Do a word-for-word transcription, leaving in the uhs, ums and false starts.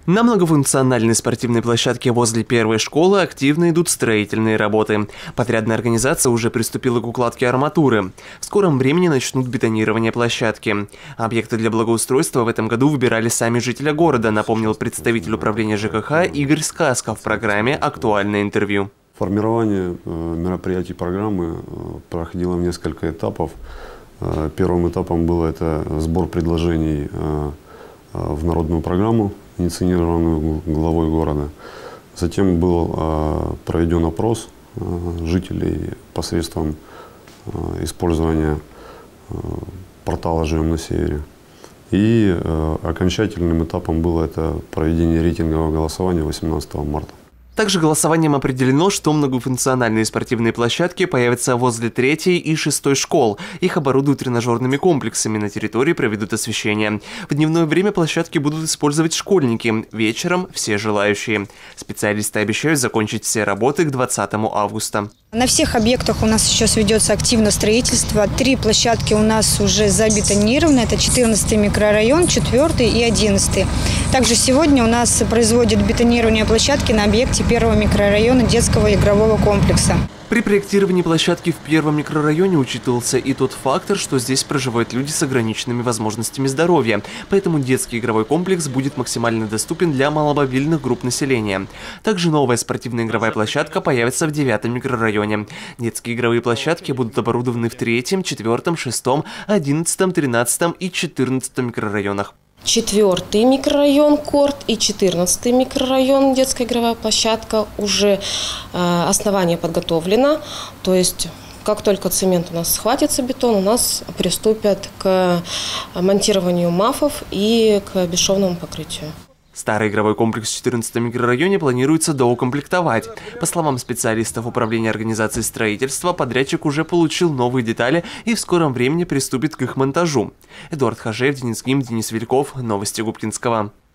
На многофункциональной спортивной площадке возле первой школы активно идут строительные работы. Подрядная организация уже приступила к укладке арматуры. В скором времени начнут бетонирование площадки. Объекты для благоустройства в этом году выбирали сами жители города, напомнил представитель управления ЖКХ Игорь Сказков в программе «Актуальное интервью». Формирование мероприятий программы проходило в несколько этапов. Первым этапом был это сбор предложений в народную программу, инициированную главой города. Затем был э, проведен опрос э, жителей посредством э, использования э, портала «Живем на севере». И э, окончательным этапом было это проведение рейтингового голосования восемнадцатого марта. Также голосованием определено, что многофункциональные спортивные площадки появятся возле третьей и шестой школ. Их оборудуют тренажерными комплексами, на территории проведут освещение. В дневное время площадки будут использовать школьники, вечером – все желающие. Специалисты обещают закончить все работы к двадцатому августа. На всех объектах у нас сейчас ведется активное строительство. Три площадки у нас уже забетонированы. Это четырнадцатый микрорайон, четвёртый и одиннадцатый. Также сегодня у нас производят бетонирование площадки на объекте первого микрорайона детского игрового комплекса. При проектировании площадки в первом микрорайоне учитывался и тот фактор, что здесь проживают люди с ограниченными возможностями здоровья. Поэтому детский игровой комплекс будет максимально доступен для маломобильных групп населения. Также новая спортивная игровая площадка появится в девятом микрорайоне. Детские игровые площадки будут оборудованы в третьем, четвертом, шестом, одиннадцатом, тринадцатом и четырнадцатом микрорайонах. Четвертый микрорайон Корт и четырнадцатый микрорайон детская игровая площадка уже э, основание подготовлено. То есть как только цемент у нас схватится, бетон, у нас приступят к монтированию мафов и к бесшовному покрытию. Старый игровой комплекс в четырнадцатом микрорайоне планируется доукомплектовать. По словам специалистов управления организации строительства, подрядчик уже получил новые детали и в скором времени приступит к их монтажу. Эдуард Хажеев, Денис Гим, Денис Вильков. Новости Губкинского.